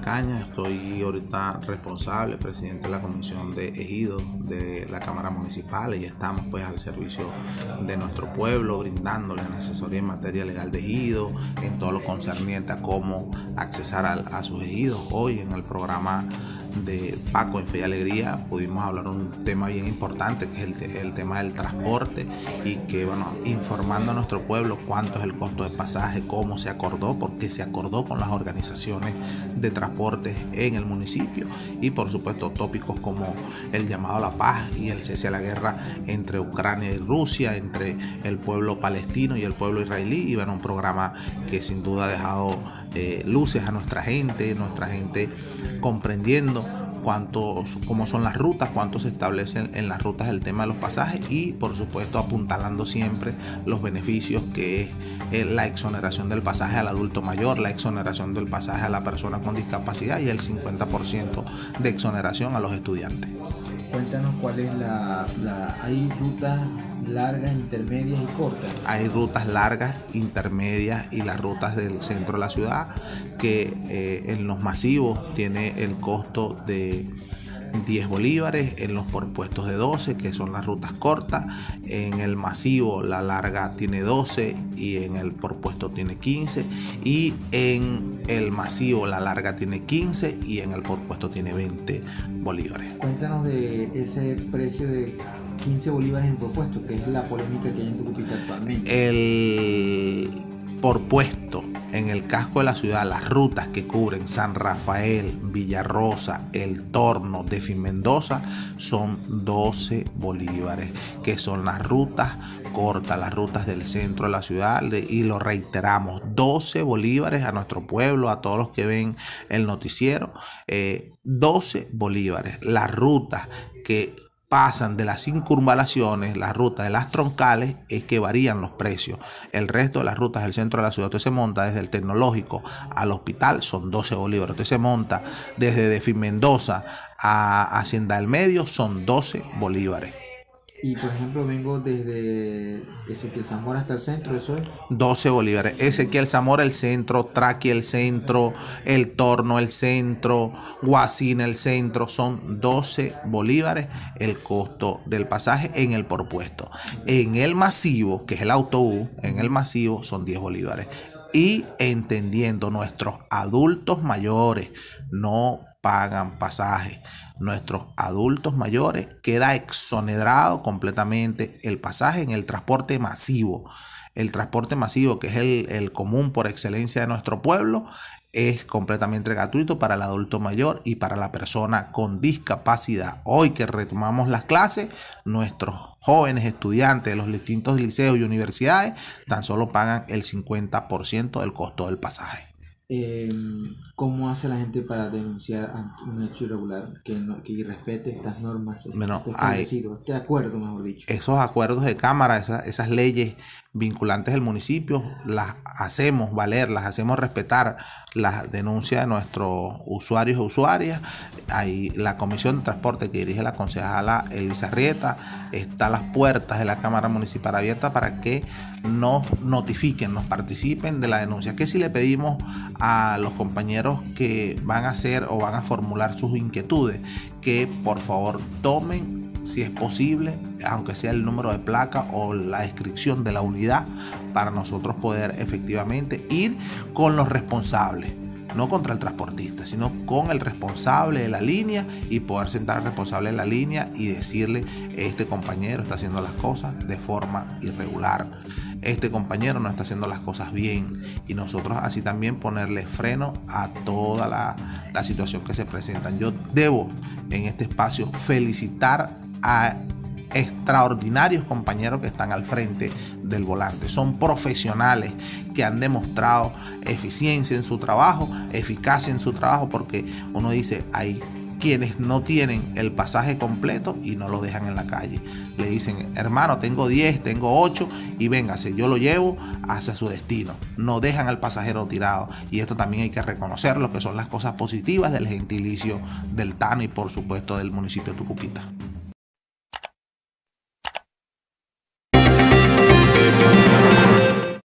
Cañas, estoy ahorita responsable, presidente de la Comisión de Ejidos de la Cámara Municipal, y estamos pues al servicio de nuestro pueblo, brindándole una asesoría en materia legal de ejidos, en todo lo concerniente a cómo accesar a sus ejidos. Hoy en el programa de Paco en Fe y Alegría pudimos hablar un tema bien importante, que es el tema del transporte, y que informando a nuestro pueblo cuánto es el costo de pasaje, cómo se acordó, por qué se acordó con las organizaciones de transporte en el municipio, y por supuesto tópicos como el llamado a la paz y el cese a la guerra entre Ucrania y Rusia, entre el pueblo palestino y el pueblo israelí. Y un programa que sin duda ha dejado luces a nuestra gente comprendiendo cómo son las rutas, cuánto se establecen en las rutas el tema de los pasajes, y por supuesto apuntalando siempre los beneficios que es la exoneración del pasaje al adulto mayor, la exoneración del pasaje a la persona con discapacidad y el 50% de exoneración a los estudiantes. Cuéntanos cuál es hay rutas largas, intermedias y cortas. Hay rutas largas, intermedias y las rutas del centro de la ciudad, que en los masivos tiene el costo de 10 bolívares, en los porpuestos de 12, que son las rutas cortas. En el masivo la larga tiene 12 y en el porpuesto tiene 15, y en el masivo la larga tiene 15 y en el porpuesto tiene 20 bolívares. Cuéntanos de ese precio de 15 bolívares en propuesto, que es la polémica que hay en Tucupita actualmente. El porpuesto en el casco de la ciudad, las rutas que cubren San Rafael, Villarrosa, El Torno, de Mendoza, son 12 bolívares, que son las rutas cortas, las rutas del centro de la ciudad, y lo reiteramos, 12 bolívares a nuestro pueblo, a todos los que ven el noticiero, 12 bolívares. Las rutas que pasan de las circunvalaciones, las rutas de las troncales, es que varían los precios. El resto de las rutas del centro de la ciudad, usted se monta desde el Tecnológico al hospital, son 12 bolívares. Usted se monta desde de Mendoza a Hacienda del Medio, son 12 bolívares. Y por ejemplo, vengo desde Ezequiel Zamora hasta el centro, eso es 12 bolívares. Ezequiel Zamora el centro, Traquia el centro, El Torno el centro, Guasina el centro, son 12 bolívares el costo del pasaje en el porpuesto. En el masivo, que es el autobús, en el masivo son 10 bolívares. Y entendiendo, nuestros adultos mayores no pagan pasaje. Nuestros adultos mayores queda exonerado completamente el pasaje en el transporte masivo. El transporte masivo, que es el común por excelencia de nuestro pueblo, es completamente gratuito para el adulto mayor y para la persona con discapacidad. Hoy que retomamos las clases, nuestros jóvenes estudiantes de los distintos liceos y universidades tan solo pagan el 50% del costo del pasaje. ¿Cómo hace la gente para denunciar un hecho irregular que irrespete estas normas? Este acuerdo, mejor dicho. Esos acuerdos de cámara, esas leyes vinculantes del municipio, las hacemos valer, las hacemos respetar. Las denuncias de nuestros usuarios e usuarias, hay la Comisión de Transporte que dirige la concejala Elisa Rieta, está a las puertas de la Cámara Municipal abierta para que nos notifiquen, nos participen de la denuncia. Que si le pedimos a los compañeros que van a hacer o van a formular sus inquietudes, que por favor tomen, si es posible, aunque sea el número de placa o la descripción de la unidad, para nosotros poder efectivamente ir con los responsables, no contra el transportista, sino con el responsable de la línea, y poder sentar al responsable de la línea y decirle: este compañero está haciendo las cosas de forma irregular, este compañero no está haciendo las cosas bien, y nosotros así también ponerle freno a toda la situación que se presenta. Yo debo en este espacio felicitar a extraordinarios compañeros que están al frente del volante. Son profesionales que han demostrado eficiencia en su trabajo, eficacia en su trabajo, porque uno dice, hay quienes no tienen el pasaje completo y no lo dejan en la calle. Le dicen: hermano, tengo 10, tengo 8 y véngase, yo lo llevo hacia su destino. No dejan al pasajero tirado, y esto también hay que reconocerlo, que son las cosas positivas del gentilicio del Tano y por supuesto del municipio de Tucupita.